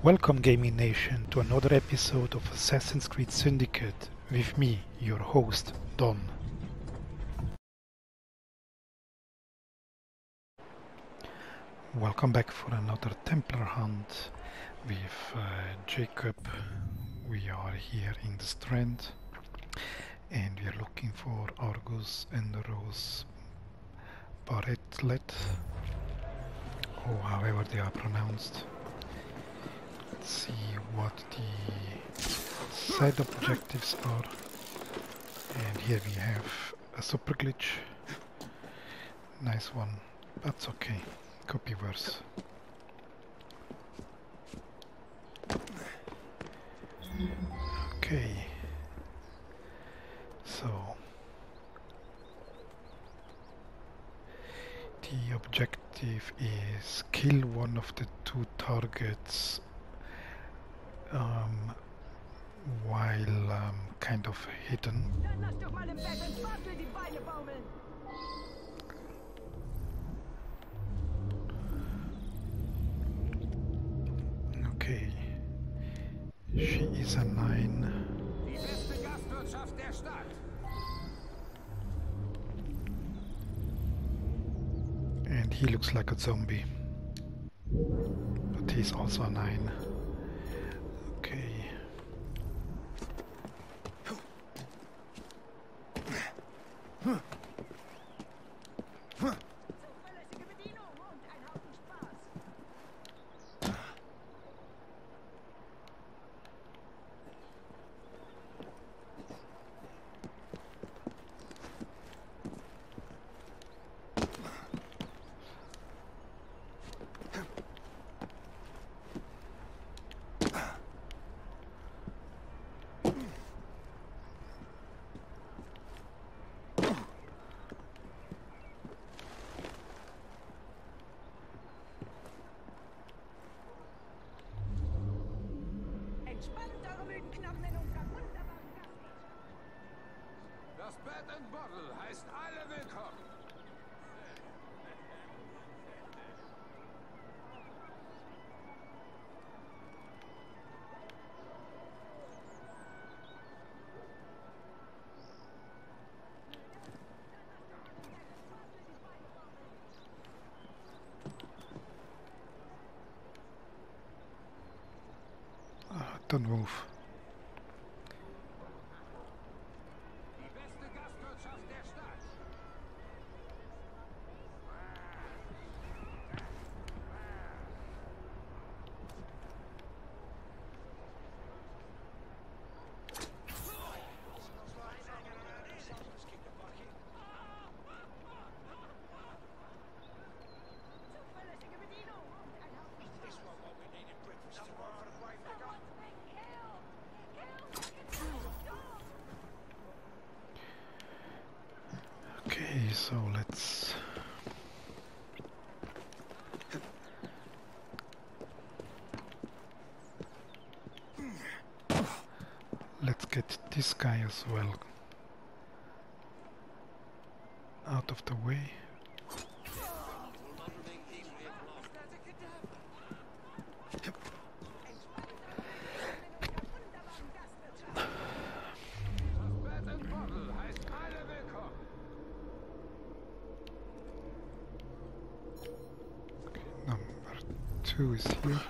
Welcome Gaming Nation to another episode of Assassin's Creed Syndicate with me, your host, Don. Welcome back for another Templar hunt with Jacob. We are here in the Strand and we are looking for Argus and Rose Barretlet, or however they are pronounced. Let's see what the side objectives are. And here we have a super glitch. Nice one. That's okay. Could be worse. Okay. So the objective is kill one of the two targets while kind of hidden. Okay, she is a 9. And he looks like a zombie, but he's also a 9. Okay. Das Bed and Bottle heißt alle willkommen. Don't move. Okay, so let's get this guy as well out of the way. Number 2 is here.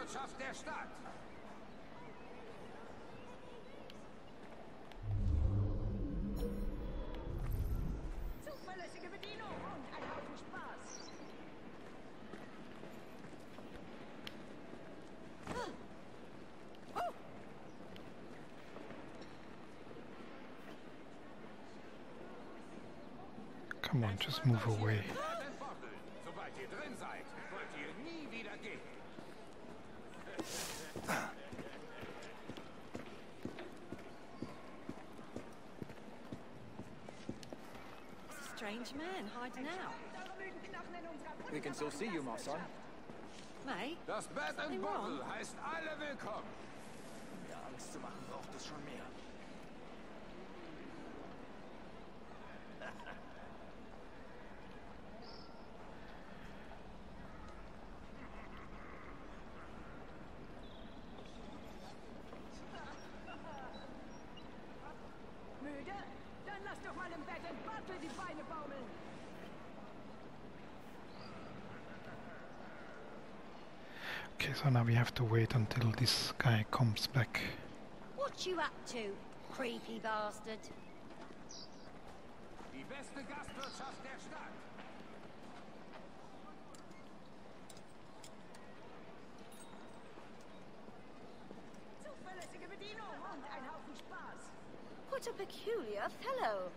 Gastwirtschaft der Stadt. Zuverlässige Bedienung und ein Haufen Spaß. Come on, just move away. Sobald ihr drin seid, wollt ihr nie wieder gehen. Strange man hiding out. We can still see you, my son. Mate, Das Bed and Bottle heißt alle willkommen. Mir Angst zu machen, braucht es schon mehr. müde? Dann lass doch mal im Bed and Bottle die Beine baumeln. Okay, so now we have to wait until this guy comes back. What you up to, creepy bastard? Die beste Gastwirtschaft der Stadt. Zuverlässige Bedienung und ein Haufen Spaß. What a peculiar fellow.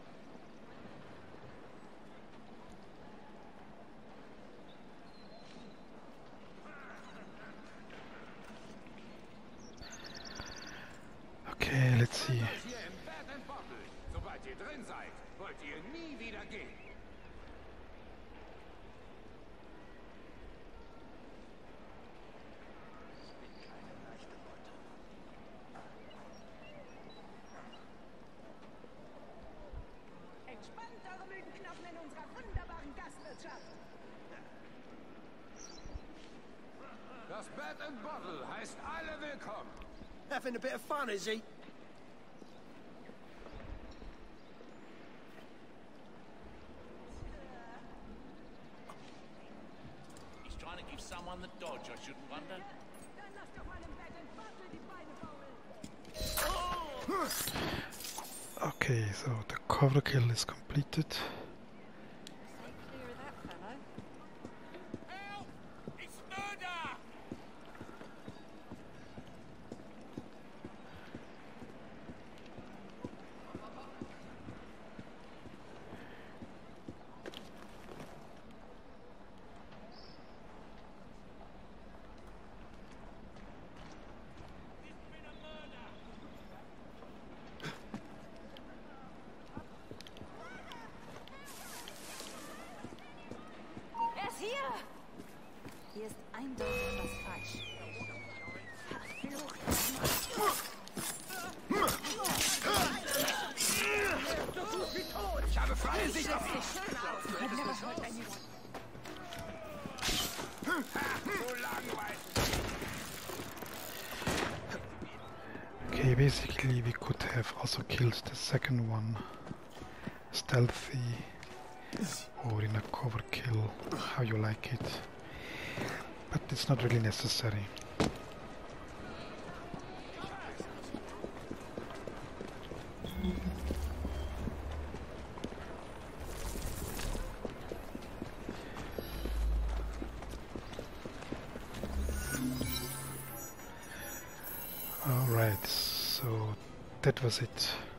Okay, let's see. Hier im Bed and Bottle. Sobald ihr drin seid, wollt ihr nie wieder gehen. Entspannt eure müden Knochen in unserer wunderbaren Gastwirtschaft. Das Bed and Bottle heißt alle willkommen. Having a bit of fun, is he? He's trying to give someone the dodge, I shouldn't wonder. Dann lass doch mal im Bed and Bottle die Beine baumeln. Okay, so the cover kill is completed. Clear of that fellow. Help! It's murder! Er ist hier! Hier ist eindeutig was falsch. Ich habe freie Sicht auf ihn. So langweilig. Okay, basically we could have also killed the second one stealthy or in a cover kill, how you like it, but it's not really necessary. Alright, so that was it.